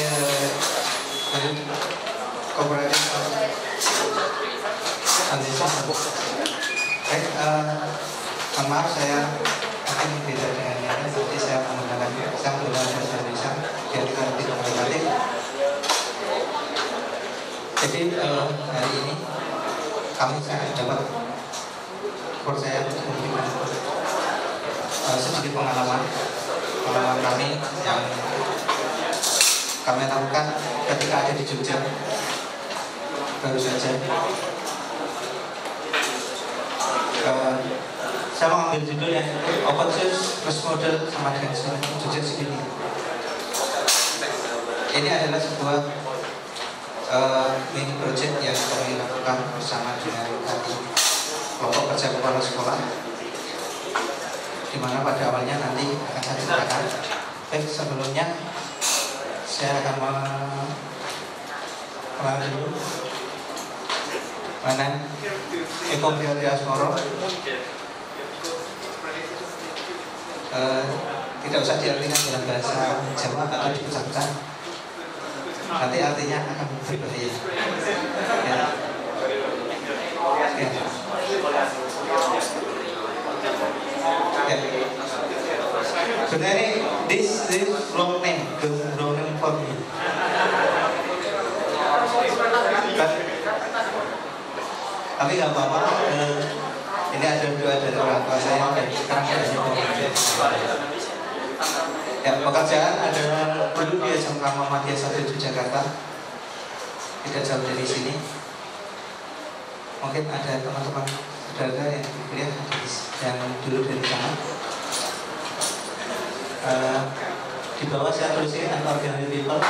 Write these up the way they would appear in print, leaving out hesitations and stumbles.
cooperative transition. Baik, maaf saya akan beda dengan yang lain, nanti saya menggunakan bahasa Indonesia biar kita lebih komunikatif. Jadi hari ini kami saya dapat saya sedikit pengalaman kami yang kami lakukan ketika ada di Jogja baru saja. Saya mau ambil judul yang openSUSE plus Moodle sama dengan Jogja segini. Ini adalah sebuah mini project yang kami lakukan bersama dengan kelompok kerja kepala sekolah, di mana pada awalnya nanti akan saya ceritakan. Baik, sebelumnya saya akan mengenal dulu mana Eko Priyo tidak usah diartikan dalam bahasa Jawa atau dipecahkan, nanti artinya akan berbahaya. Sebenarnya this wrong name for me. Tapi nggak apa-apa. Ini ada dua dari orang tua saya dan sekarang saya ya, pekerjaan adalah dulu di SMK Muhammadiyah 1 Yogyakarta, tidak jauh dari sini. Mungkin ada teman-teman saudara yang kuliah yang dulu dari sana. Di bawah saya tulis ini unordinary people.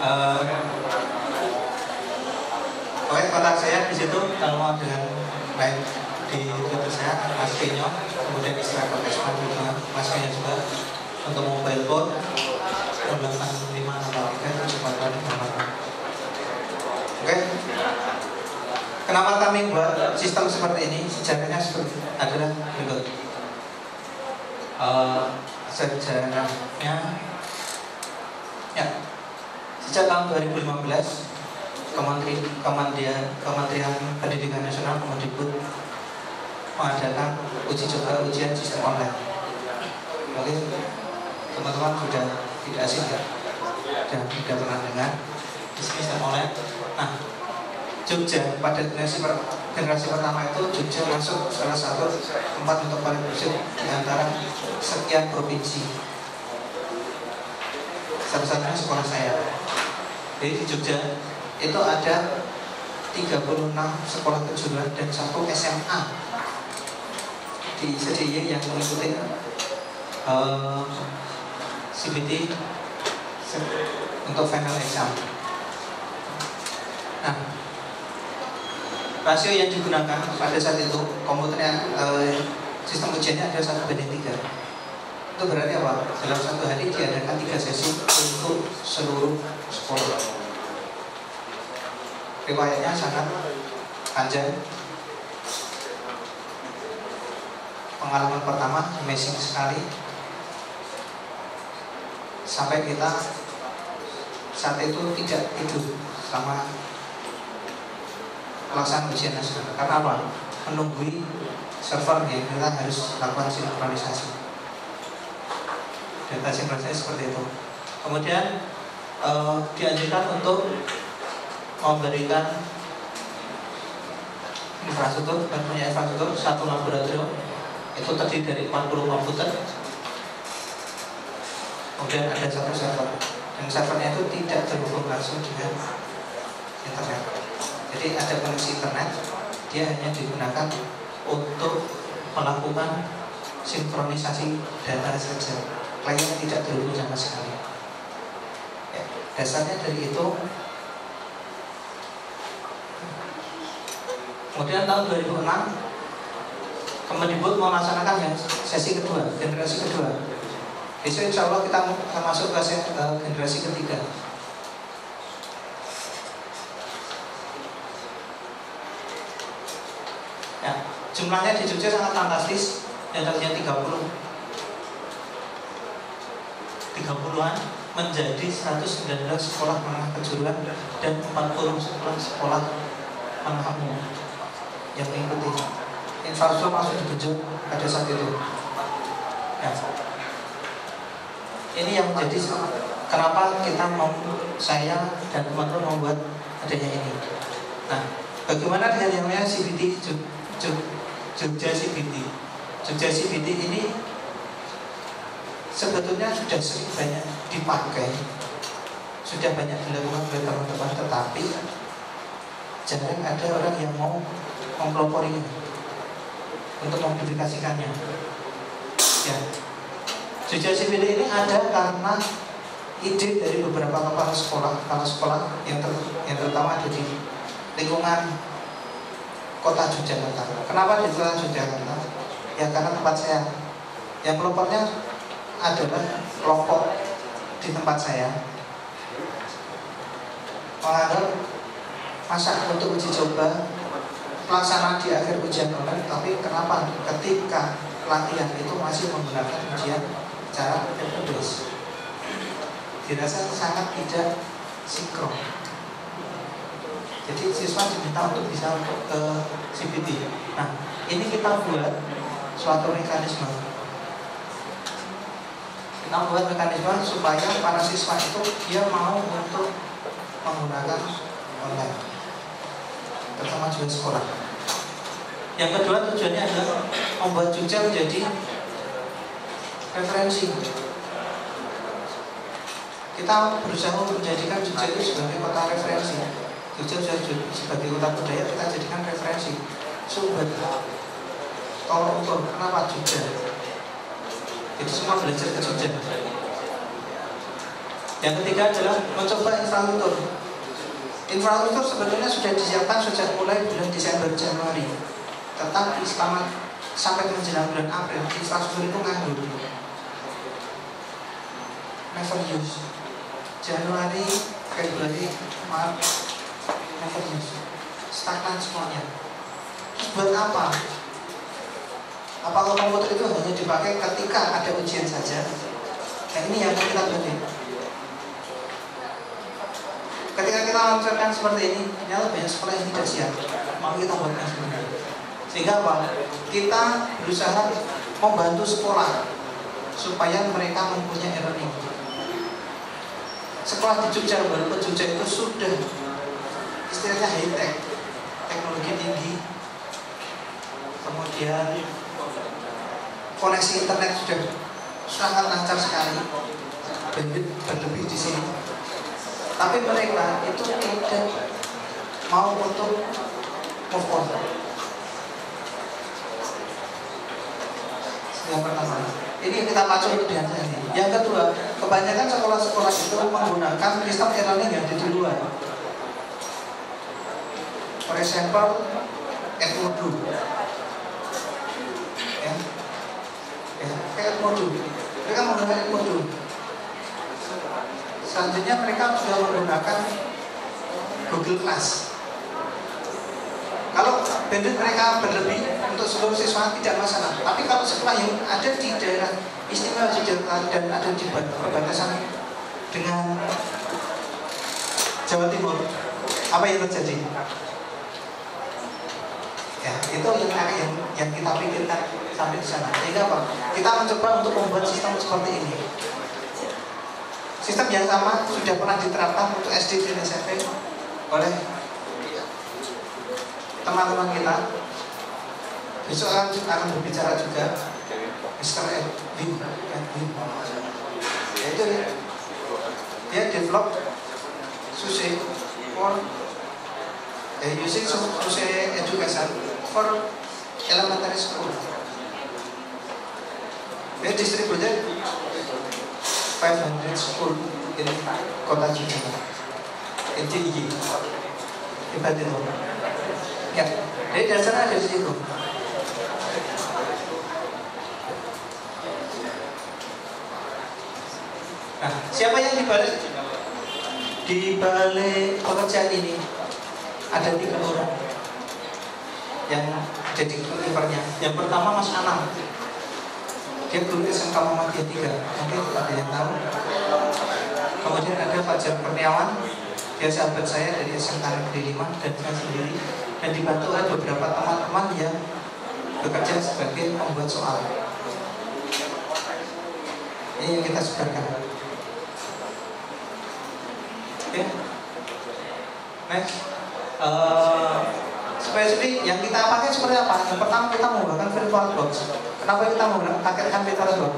Oke, kontak saya di situ kalau mau dengan lain di Twitter saya Maspenyo, kemudian Instagram Facebook juga Maspenyo juga. Untuk mobile phone 856374. Oke. Kenapa kami buat sistem seperti ini? Sejarahnya seperti adalah berikut. Sejarahnya ya, sejak tahun 2015 Kementerian Pendidikan Nasional Kemendikbud mengadakan uji coba ujian sistem online. Mungkin teman-teman sudah tidak asing ya, dan tidak pernah dengar sistem online. Nah, Jogja pada generasi pertama itu Jogja masuk salah satu tempat untuk paling bersih di antara sekian provinsi. Satu-satunya sekolah saya. Jadi di Jogja itu ada 36 sekolah kejuruan dan 1 SMA di SDY yang mengikuti CBT untuk final exam. Nah, rasio yang digunakan pada saat itu komputernya sistem ujiannya ada 1:3. Itu berarti apa? Dalam satu hari diadakan 3 sesi untuk seluruh sekolah. Riwayatnya sangat panjang. Pengalaman pertama amazing sekali. Sampai kita saat itu tidak tidur selama pelaksanaan ujian nasional. Karena apa? Menunggui server yang kita harus lakukan sinkronisasi. Data sinkronisasi seperti itu. Kemudian dianjurkan untuk memberikan infrastruktur, satu laboratorium itu terdiri dari 40 komputer. Kemudian ada satu server, dan servernya itu tidak terhubung langsung dengan internet. Jadi ada koneksi internet, dia hanya digunakan untuk melakukan sinkronisasi data saja. Kliennya tidak terhubung sama sekali. Ya, dasarnya dari itu. Kemudian tahun 2006 Kemendikbud melaksanakan yang sesi kedua, generasi kedua. Besok insya Allah kita akan masuk ke generasi ketiga. Ya, jumlahnya di Jogja sangat fantastis. Yang tadinya 30-an menjadi 119 sekolah menengah kejuruan dan 40 sekolah menengah umum yang mengikuti. Infrastruktur langsung dibentuk pada saat itu. Ya. Ini yang menjadi kenapa saya dan teman-teman membuat adanya ini. Nah, bagaimana dengan yang namanya CBT Jogja CBT? Jogja CBT ini sebetulnya sudah sering banyak dipakai, sudah banyak dilakukan oleh teman-teman, tetapi jarang ada orang yang mau mempelopori untuk mempublikasikannya. Ya, Jogja CBT ini ada karena ide dari beberapa kepala sekolah yang terutama ada di lingkungan kota Yogyakarta. Kenapa di kota Yogyakarta? Ya karena tempat saya. Yang pelopornya adalah kelompok di tempat saya. Menganggap masa untuk uji coba pelaksanaan di akhir ujian online, tapi kenapa ketika pelatihan itu masih menggunakan ujian cara paper-based? Dirasa sangat tidak sinkron. Jadi siswa diminta untuk bisa untuk ke CBT. Nah, ini kita buat suatu mekanisme. Kita buat mekanisme supaya para siswa itu dia mau untuk menggunakan online, terutama juga sekolah. Yang kedua tujuannya adalah membuat Jogja menjadi referensi. Kita berusaha menjadikan Jogja itu sebagai kota referensi. Jogja sebagai kota budaya kita jadikan referensi. Sobat, tolong ukur kenapa Jogja? Itu semua belajar ke Jogja. Yang ketiga adalah mencoba infrastruktur. Infrastruktur sebetulnya sudah disiapkan sejak mulai bulan Desember Januari, tetapi sampai menjelang bulan April infrastruktur itu nganggur, never use. Januari, Februari, Maret, never use, stagnan semuanya. Terus buat apa? Apakah komputer itu hanya dipakai ketika ada ujian saja? Nah ini yang kita berarti. Ketika kita lakukan seperti ini, ternyata banyak sekolah yang tidak siap. Maka kita buatkan sebenarnya. Sehingga apa? Kita berusaha membantu sekolah supaya mereka mempunyai e-learning. Sekolah di Jogja, walaupun Jogja itu sudah istilahnya high tech, teknologi tinggi, kemudian koneksi internet sudah sangat lancar sekali, berlebih di sini. Tapi mereka itu tidak mau untuk move on. Yang pertama, ini kita pacu dengan ini. Yang kedua, kebanyakan sekolah-sekolah itu menggunakan sistem e-learning yang ada di luar. For example, Moodle. Kayak Moodle. Mereka menggunakan Moodle. Selanjutnya mereka juga menggunakan Google Class. Kalau bandwidth mereka berlebih untuk seluruh siswa tidak masalah. Tapi kalau sekolah yang ada di daerah istimewa Yogyakarta dan ada di perbatasan dengan Jawa Timur, apa yang terjadi? Ya, itu yang kita pikirkan sampai di sana. Sehingga apa? Kita mencoba untuk membuat sistem seperti ini. Sistem yang sama sudah pernah diterapkan untuk SD dan SMP oleh teman-teman kita. Besok akan berbicara juga Mr. Edwin. Yaitu dia develop SUSE for using SUSE education for elementary school. Dia distributed 500 school in kota Yogyakarta, NCI, hebat itu. Ya, jadi dasarnya ada di situ. Nah, siapa yang dibalik pekerjaan ini? Ada 3 orang yang jadi kipernya. Yang pertama Mas Anam. Dia guru SMK Muhammadiyah 3. Nanti ada yang tahu. Kemudian ada Fajar Kurniawan. Dia sahabat saya dari SMK Negeri 5 dan saya sendiri. Dan dibantu oleh beberapa teman-teman yang bekerja sebagai pembuat soal. Ini yang kita sebarkan. Oke. Next. Spesifik yang kita pakai seperti apa? Yang pertama kita menggunakan virtual box. Kenapa kita menggunakan virtual box?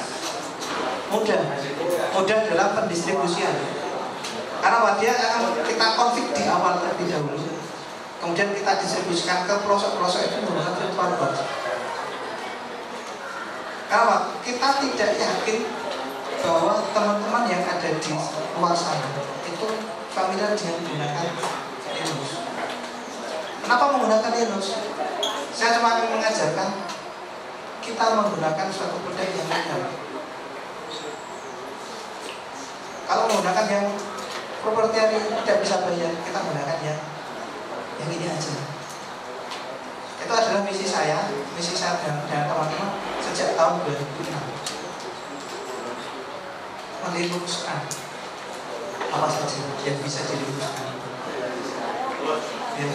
Mudah dalam pendistribusian. Karena dia akan kita config di awal terlebih dahulu. Kemudian kita distribusikan ke pelosok-pelosok itu menggunakan virtual box. Karena kita tidak yakin bahwa teman-teman yang ada di luar sana itu familiar dengan menggunakan Linux. Kenapa menggunakan Linux? Saya cuma akan mengajarkan kita menggunakan suatu produk yang legal. Kalau menggunakan yang proprietary tidak bisa bayar, kita menggunakan yang ini aja. Itu adalah misi saya dan teman-teman sejak tahun 2006. Melinuxkan apa saja yang bisa dilinuxkan. Ya.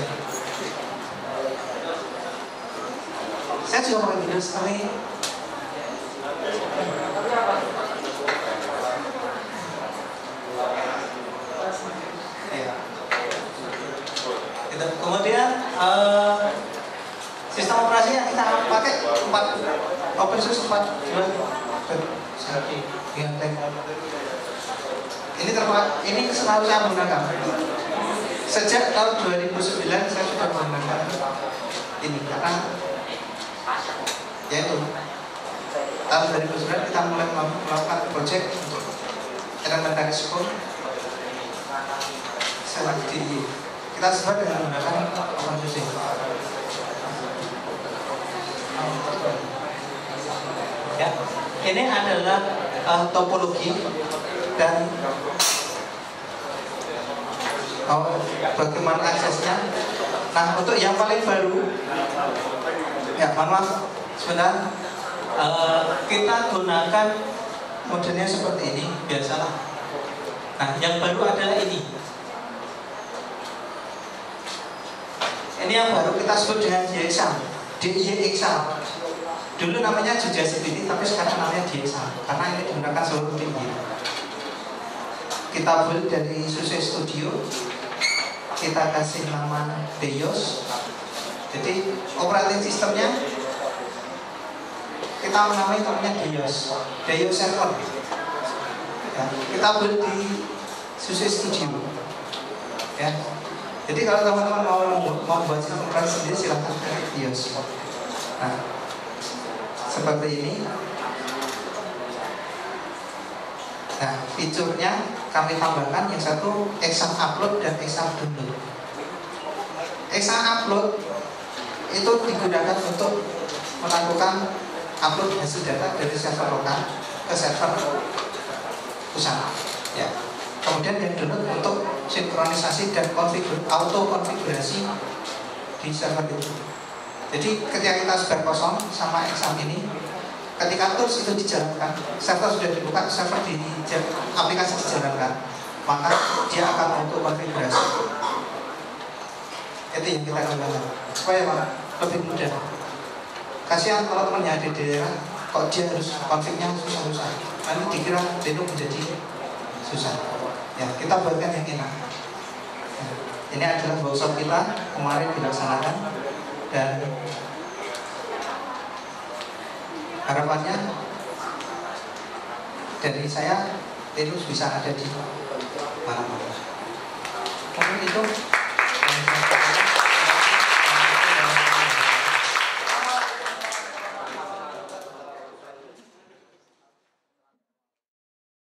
Saya juga pakai Windows, tapi ya. Kemudian sistem operasi yang kita pakai 4 openSUSE 4.2 ini selalu saya menggunakan. Sejak tahun 2009 saya sudah menggunakan ini karena yaitu tahun 2009 kita mulai melakukan proyek untuk elementary school. Kita sebar dengan menggunakan openSUSE. Ya, ini adalah topologi dan bagaimana aksesnya. Nah, untuk yang paling baru, ya mohon maaf sebentar, kita gunakan modelnya seperti ini, biasalah. Nah, yang baru adalah ini. Ini yang baru kita sebut dengan DIY-Exa. Dulu namanya Yogyakarta, tapi sekarang namanya DIY-Exa karena ini digunakan seluruh tinggi. Kita build dari SUSE Studio, kita kasih nama DIOS. Jadi operating sistemnya kita menamai namanya DIOS server. Ya, kita build di SUSE Studio. Ya. Jadi kalau teman-teman mau buat sistem operasi sendiri silahkan pakai DIOS. Nah, seperti ini. Nah, fiturnya kami tambahkan yang satu exam upload dan exam download. Exam upload itu digunakan untuk melakukan upload hasil data dari server lokal ke server pusat. Ya. Kemudian yang download untuk sinkronisasi dan auto konfigurasi di server itu. Jadi ketika kita sebar kosong sama exam ini, ketika tools itu dijalankan, server sudah dibuka, server di aplikasi dijalankan, maka dia akan auto konfigurasi. Itu yang kita lakukan supaya lebih mudah. Kasihan kalau temannya ada di daerah, kok dia harus konfignya susah-susah, nanti dikira itu menjadi susah. Ya, kita buatkan yang enak. Ini adalah workshop kita kemarin dilaksanakan dan harapannya dari saya Linux bisa ada di mana-mana. Mungkin itu